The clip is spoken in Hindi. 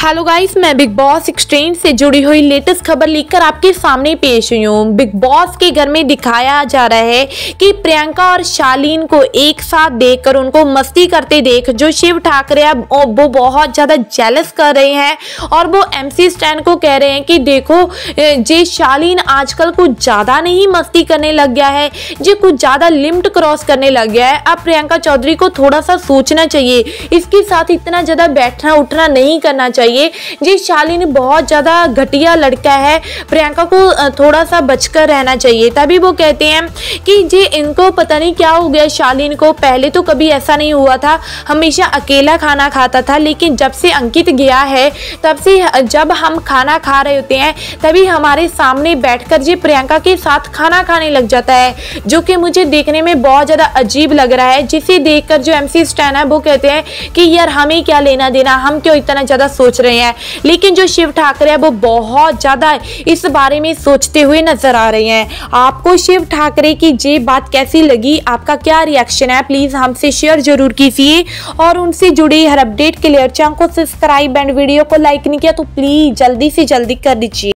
हेलो गाइस, मैं बिग बॉस एक्सचेंज से जुड़ी हुई लेटेस्ट खबर लेकर आपके सामने पेश हुई हूँ। बिग बॉस के घर में दिखाया जा रहा है कि प्रियंका और शालीन को एक साथ देखकर उनको मस्ती करते देख जो शिव ठाकरे अब वो बहुत ज़्यादा जेलस कर रहे हैं और वो MC स्टैन को कह रहे हैं कि देखो जे शालीन आजकल कुछ ज़्यादा नहीं मस्ती करने लग गया है, जे कुछ ज़्यादा लिमिट क्रॉस करने लग गया है। अब प्रियंका चौधरी को थोड़ा सा सोचना चाहिए, इसके साथ इतना ज़्यादा बैठना उठना नहीं करना चाहिए। जी शालीन बहुत ज़्यादा घटिया लड़का है, प्रियंका को थोड़ा सा बचकर रहना चाहिए। तभी वो कहते हैं कि जी इनको पता नहीं क्या हो गया, शालीन को पहले तो कभी ऐसा नहीं हुआ था, हमेशा अकेला खाना खाता था, लेकिन जब से अंकित गया है तब से जब हम खाना खा रहे होते हैं तभी हमारे सामने बैठकर जी प्रियंका के साथ खाना खाने लग जाता है, जो कि मुझे देखने में बहुत ज़्यादा अजीब लग रहा है। जिसे देखकर जो MC स्टैन है वो कहते हैं कि यार हमें क्या लेना देना, हम क्यों इतना ज़्यादा सोच रहे हैं। लेकिन जो शिव ठाकरे है वो बहुत ज्यादा इस बारे में सोचते हुए नजर आ रहे हैं। आपको शिव ठाकरे की ये बात कैसी लगी, आपका क्या रिएक्शन है, प्लीज हमसे शेयर जरूर कीजिए। और उनसे जुड़ी हर अपडेट के लिए चैनल को सब्सक्राइब एंड वीडियो को लाइक नहीं किया तो प्लीज जल्दी से जल्दी कर दीजिए।